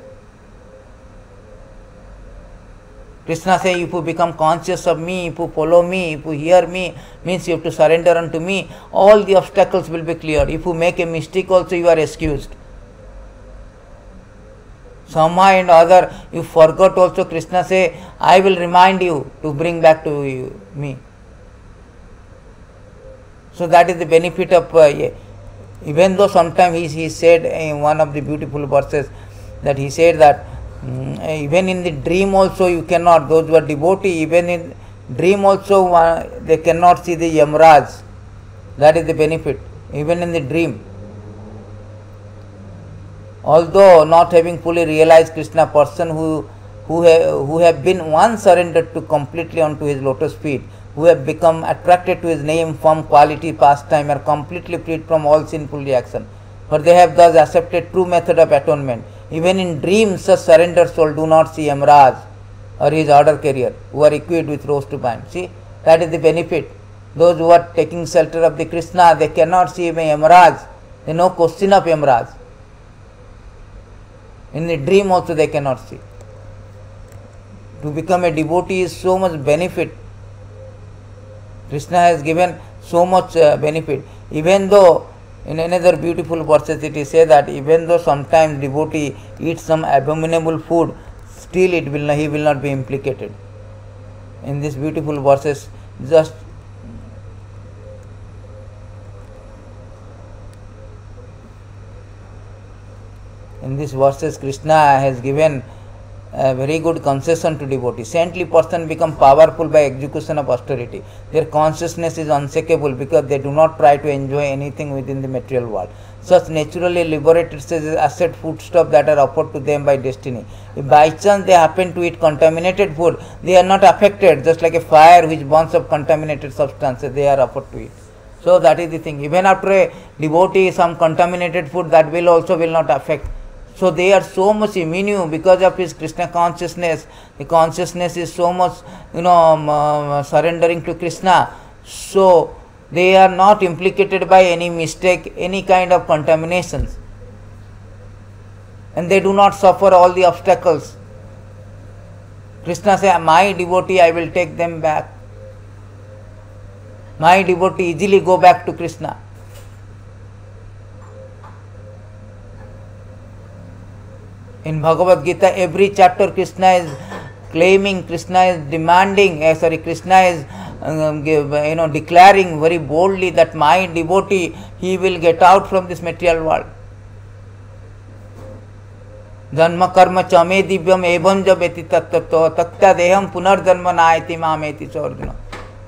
Krishna says, if you become conscious of me, if you follow me, if you hear me, means you have to surrender unto me, all the obstacles will be cleared. If you make a mistake also, you are excused. Somehow and other you forgot also, Krishna says, I will remind you to bring back to you, me. So that is the benefit of uh, Even though sometimes he, he said in one of the beautiful verses that he said that um, even in the dream also you cannot, those who are devotee, even in dream also uh, they cannot see the Yamraj. That is the benefit, even in the dream. Although not having fully realized Krishna, person who who have, who have been once surrendered to completely onto his lotus feet, who have become attracted to his name, form, quality, pastime, are completely freed from all sinful reaction. For they have thus accepted true method of atonement. Even in dreams, such surrendered soul do not see Yamraj or his order carrier, who are equipped with rose to bind. See, that is the benefit. Those who are taking shelter of the Krishna, they cannot see Yamraj. There is no question of Yamraj. In the dream also they cannot see. To become a devotee is so much benefit. Krishna has given so much uh, benefit. Even though in another beautiful verses it is said that even though sometimes devotee eats some abominable food, still it will not, he will not be implicated. In this beautiful verses, just in these verses Krishna has given a very good concession to devotees. Saintly person become powerful by execution of austerity. Their consciousness is unshakable because they do not try to enjoy anything within the material world. Such naturally liberated sages accept foodstuff that are offered to them by destiny. If by chance they happen to eat contaminated food, they are not affected, just like a fire which burns up contaminated substances, they are offered to eat. So that is the thing. Even after a devotee some contaminated food, that will also will not affect. So they are so much immune because of his Krishna consciousness. The consciousness is so much, you know, um, uh, surrendering to Krishna. So they are not implicated by any mistake, any kind of contaminations. And they do not suffer all the obstacles. Krishna says, my devotee, I will take them back. My devotee easily go back to Krishna. In Bhagavad Gita, every chapter Krishna is claiming, Krishna is demanding, uh, sorry, Krishna is um, give, uh, you know, declaring very boldly that my devotee, he will get out from this material world. Janma karma chame divyam evam jabeti tattato takta deham punar janma naiti mameti chorduna.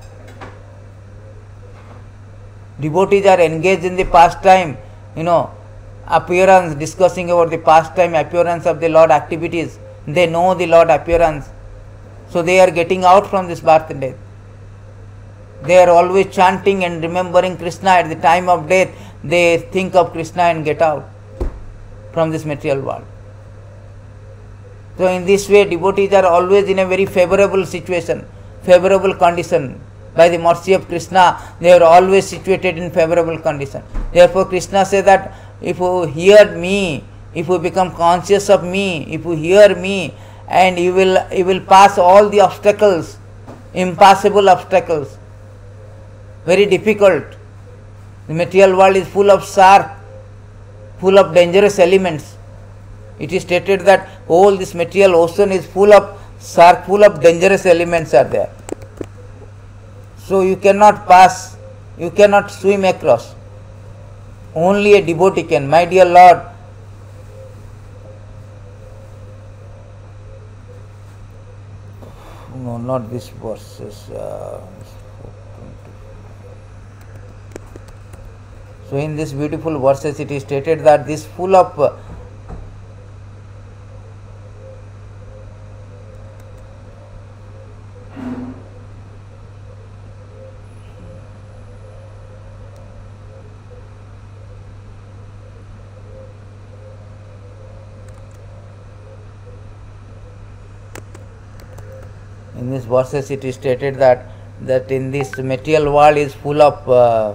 Devotees are engaged in the pastime, you know, appearance, discussing about the pastime, appearance of the Lord activities. They know the Lord appearance. So they are getting out from this birth and death. They are always chanting and remembering Krishna. At the time of death, they think of Krishna and get out from this material world. So in this way, devotees are always in a very favorable situation, favorable condition. By the mercy of Krishna, they are always situated in favorable condition. Therefore, Krishna says that if you hear me, if you become conscious of me, if you hear me, and you will you will pass all the obstacles, impassable obstacles, very difficult. The material world is full of sharp, full of dangerous elements. It is stated that all this material ocean is full of sharp, full of dangerous elements are there. So you cannot pass, you cannot swim across. Only a devotee can. My dear Lord, no, not this verse. Uh, so in this beautiful verses it is stated that this full of uh, in this verses it is stated that that in this material world is full of uh,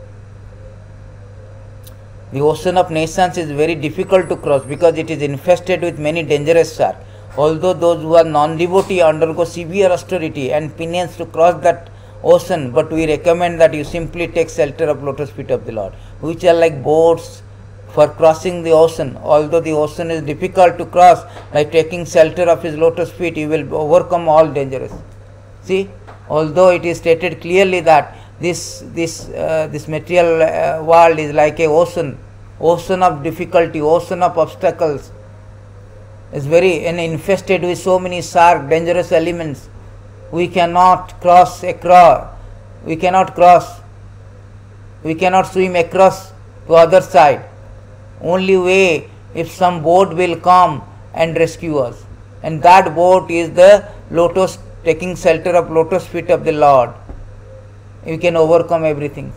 the ocean of nations is very difficult to cross because it is infested with many dangerous sharks. Although those who are non-devotee undergo severe austerity and penance to cross that ocean, but we recommend that you simply take shelter of lotus feet of the Lord, which are like boats for crossing the ocean. Although the ocean is difficult to cross, by taking shelter of his lotus feet, you will overcome all dangers. See, although it is stated clearly that this this uh, this material uh, world is like a ocean, ocean of difficulty, ocean of obstacles. It's very and infested with so many sharp, dangerous elements. We cannot cross across. We cannot cross. We cannot swim across to other side. Only way if some boat will come and rescue us, and that boat is the lotus, taking shelter of lotus feet of the Lord. You can overcome everything.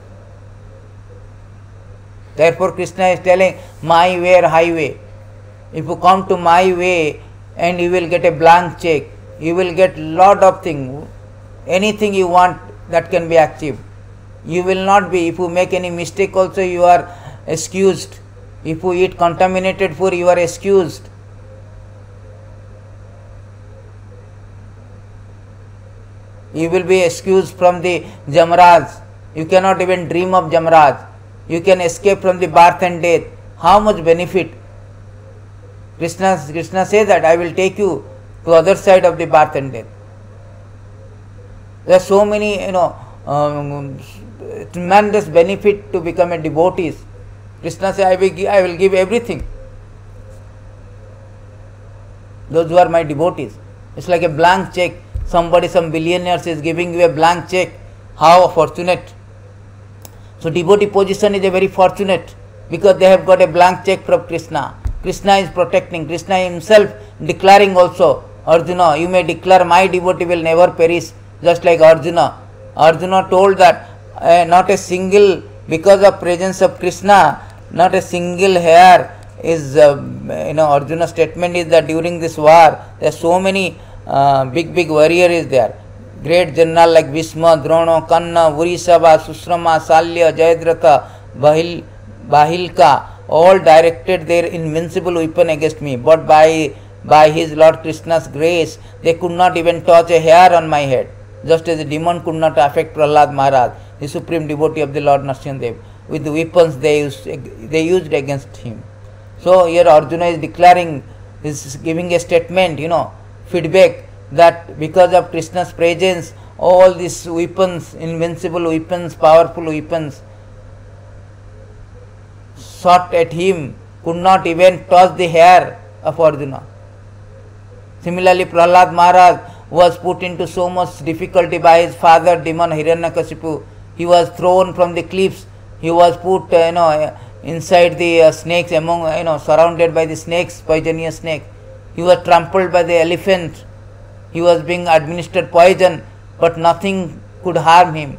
Therefore Krishna is telling, my way or highway. If you come to my way, and you will get a blank check, you will get lot of things, anything you want that can be achieved. You will not be, if you make any mistake also, you are excused. If you eat contaminated food, you are excused. You will be excused from the Jamraj. You cannot even dream of Jamraj. You can escape from the birth and death. How much benefit? Krishna, Krishna says that I will take you to other side of the birth and death. There are so many, you know, um, tremendous benefit to become a devotee. Krishna says, I will give, I will give everything. Those who are my devotees. It's like a blank check. Somebody, some billionaires is giving you a blank check. How fortunate. So devotee position is a very fortunate, because they have got a blank check from Krishna. Krishna is protecting. Krishna himself declaring also, Arjuna, you may declare my devotee will never perish, just like Arjuna. Arjuna told that uh, not a single, because of presence of Krishna, not a single hair is, uh, you know, Arjuna's statement is that during this war, there are so many uh, big, big warrior is there. Great general like Bhishma, Drona, Kanna, Vurisava, Susrama, Salya, Jayadratha, Bahil, Bahilka, all directed their invincible weapon against me. But by, by his Lord Krishna's grace, they could not even touch a hair on my head. Just as a demon could not affect Prahlad Maharaj, the supreme devotee of the Lord Nrsimhadev, with the weapons they used, they used against him. So here Arjuna is declaring, is giving a statement, you know, feedback, that because of Krishna's presence, all these weapons, invincible weapons, powerful weapons, shot at him, could not even touch the hair of Arjuna. Similarly, Prahlad Maharaj was put into so much difficulty by his father, demon Hiranyakashipu. He was thrown from the cliffs. He was put, uh, you know, inside the uh, snakes, among, you know, surrounded by the snakes, poisonous snake. He was trampled by the elephant. He was being administered poison, but nothing could harm him.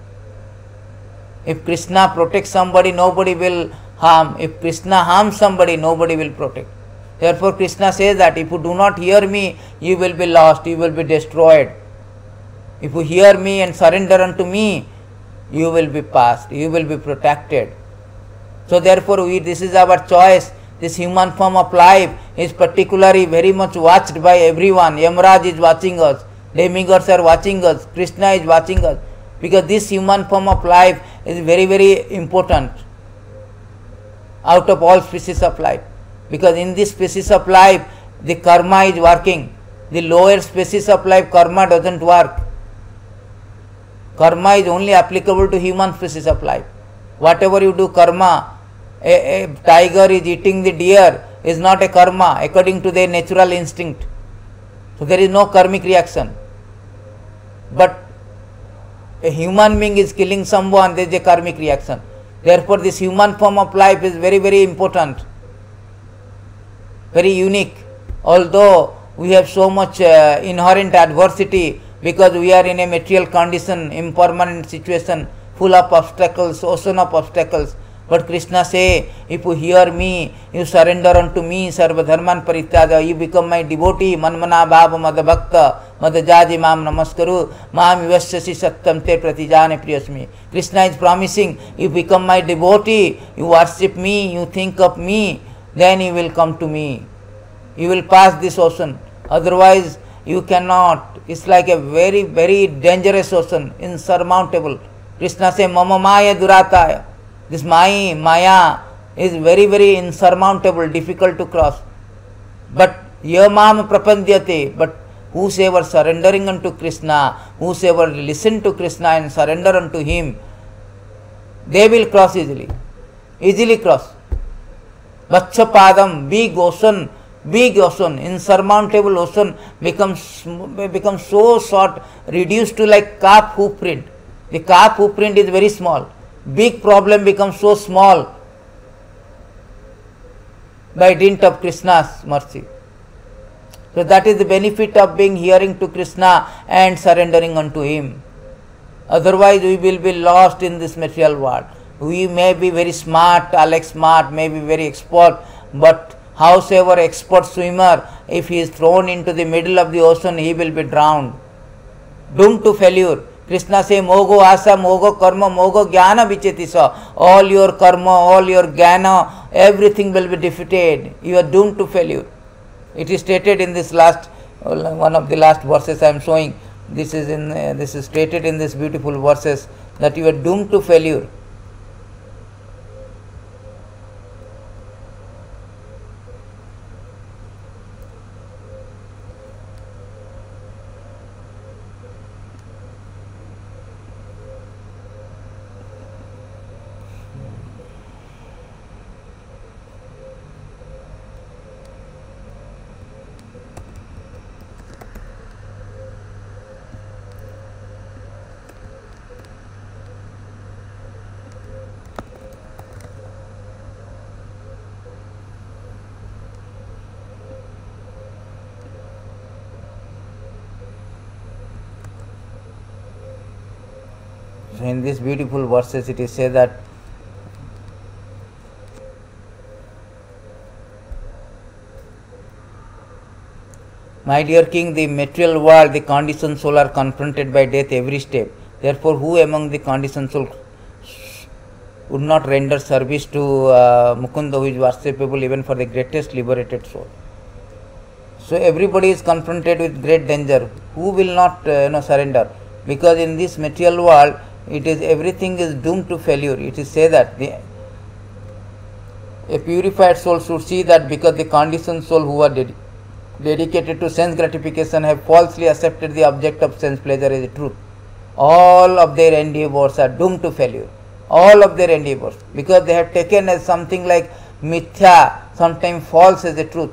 If Krishna protects somebody, nobody will harm. If Krishna harms somebody, nobody will protect. Therefore Krishna says that if you do not hear me, you will be lost, you will be destroyed. If you hear me and surrender unto me, you will be passed, you will be protected. So therefore we, this is our choice. This human form of life is particularly very much watched by everyone. Yamraj is watching us, demigods are watching us, Krishna is watching us, because this human form of life is very, very important out of all species of life. Because in this species of life, the karma is working. The lower species of life, karma doesn't work. Karma is only applicable to human species of life. Whatever you do karma, a, a tiger is eating the deer is not a karma according to their natural instinct. So there is no karmic reaction. But a human being is killing someone, there is a karmic reaction. Therefore this human form of life is very, very important, very unique. Although we have so much uh, inherent adversity, because we are in a material condition, impermanent situation, full of obstacles, ocean of obstacles. But Krishna say, if you hear me, you surrender unto me, sarva dharman parityaja, you become my devotee, manmana bhava madabhakta, madajaji mam namaskaru, mam vivasyasi satyam te pratijane priyasmi. Krishna is promising, you become my devotee, you worship me, you think of me, then you will come to me. You will pass this ocean. Otherwise, you cannot. It's like a very, very dangerous ocean, insurmountable. Krishna says, mama maya durataya. This maya, maya is very, very insurmountable, difficult to cross. But yamam prapandyate. But Whosoever surrendering unto Krishna, whosoever listen to Krishna and surrender unto him, they will cross easily. Easily cross. Vatshapadam, big ocean, big ocean, insurmountable ocean becomes, becomes so short, reduced to like calf hoof print. The calf hoof print is very small. Big problem becomes so small by dint of Krishna's mercy. So that is the benefit of being hearing to Krishna and surrendering unto him. Otherwise we will be lost in this material world. We may be very smart, Alex smart, may be very expert, but howsoever expert swimmer, if he is thrown into the middle of the ocean, he will be drowned, doomed to failure. Krishna says, Mogo asa, mogo karma, mogo jnana vichetisa. All your karma, all your jnana, everything will be defeated. You are doomed to failure. It is stated in this last, one of the last verses I am showing. This is in, uh, this is stated in this beautiful verses that you are doomed to failure. So in these beautiful verses it is said that my dear king, the material world, the conditioned soul are confronted by death every step. Therefore, who among the conditioned soul would not render service to uh, Mukunda, who is worshipable even for the greatest liberated soul? So everybody is confronted with great danger. Who will not uh, you know, surrender? Because in this material world, it is everything is doomed to failure. It is said that the, a purified soul should see that because the conditioned soul who are ded dedicated to sense gratification have falsely accepted the object of sense pleasure as a truth, all of their endeavors are doomed to failure. All of their endeavors, because they have taken as something like mithya, sometimes false as a truth.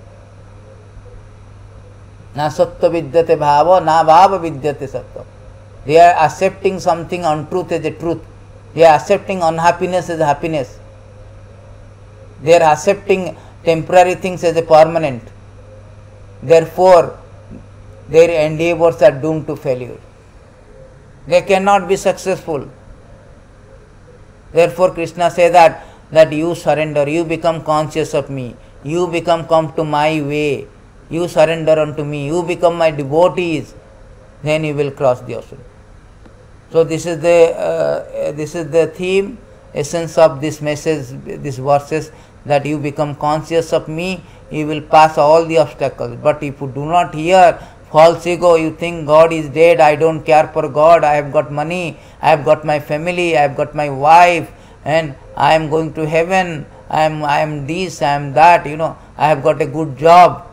Na sattva vidyate bhava, na bhava vidyate sattva. They are accepting something untruth as a truth. They are accepting unhappiness as happiness. They are accepting temporary things as a permanent. Therefore, their endeavors are doomed to failure. They cannot be successful. Therefore, Krishna says that, that you surrender, you become conscious of me, you become come to my way, you surrender unto me, you become my devotees, then you will cross the ocean. So this is the uh, this is the theme, essence of this message, this verses, that you become conscious of me, you will pass all the obstacles. But if you do not hear, false ego, you think God is dead, I don't care for God, I have got money, I have got my family, I have got my wife, and I am going to heaven, I am I am this, I am that, you know, I have got a good job.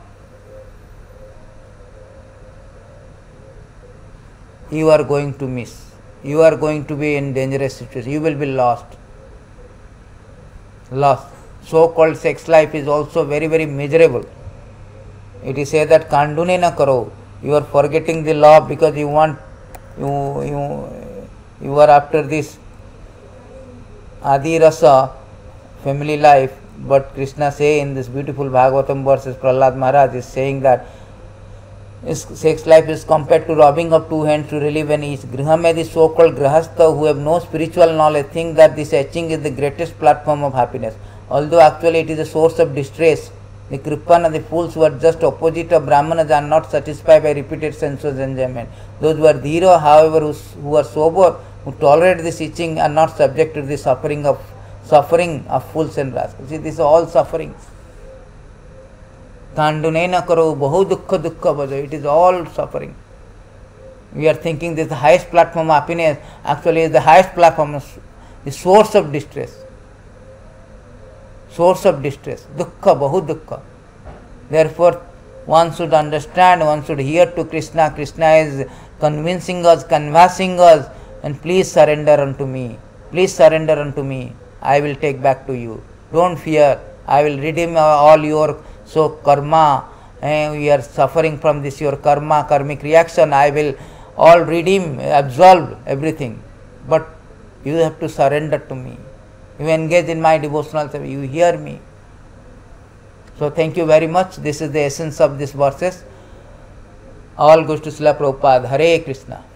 You are going to miss. You are going to be in dangerous situation. You will be lost. Lost. So-called sex life is also very, very miserable. It is said that kandune na karo. You are forgetting the law because you want, you you you are after this adi rasa, family life. But Krishna say in this beautiful Bhagavatam verses, Prahlad Maharaj is saying that sex life is compared to robbing of two hands to relieve an each. Griham, the so-called grahastha who have no spiritual knowledge, think that this etching is the greatest platform of happiness. Although actually it is a source of distress. The Kripana, the fools who are just opposite of Brahmanas, are not satisfied by repeated sensuous enjoyment. Those who are dhira, however, who, who are sober, who tolerate this itching, are not subject to the suffering of suffering of fools and rascals. See, this is all suffering. Kandunena karo bahu dukkha dukkha bhajo. It is all suffering. We are thinking this is the highest platform of happiness. Actually, it is the highest platform, the source of distress. Source of distress. Dukkha, bahu dukkha. Therefore, One should understand, one should hear to Krishna. Krishna is convincing us, canvassing us, and please surrender unto me. Please surrender unto me. I will take back to you. Don't fear. I will redeem all your so karma. And we are suffering from this your karma, karmic reaction. I will all redeem, absolve everything. But you have to surrender to me. You engage in my devotional service. You hear me. So thank you very much. This is the essence of these verses. All goes to Srila Prabhupada. Hare Krishna.